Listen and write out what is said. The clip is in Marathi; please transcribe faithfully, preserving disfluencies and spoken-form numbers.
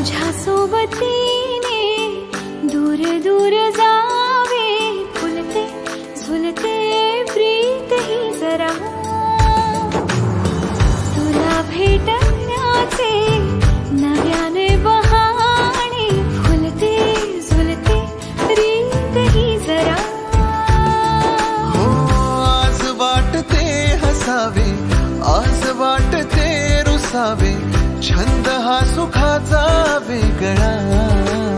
तुझ्या सोबतीने दूर दूर जावे, फुलते झुलते प्रीत ही जरा, तुला भेटण्याचे नव्याने बहाणे, फुलते झुलते प्रीत ही जरा. हो आज वाटते हसावे, आज वाटते रुसावे, छंद हा सुखाचा वेगळा.